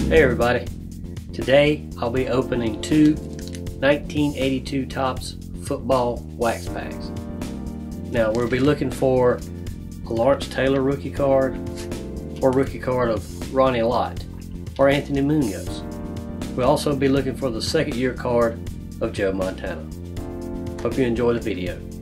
Hey everybody, today I'll be opening two 1982 Topps football wax packs. Now we'll be looking for a Lawrence Taylor rookie card or rookie card of Ronnie Lott or Anthony Munoz. We'll also be looking for the second year card of Joe Montana. Hope you enjoy the video.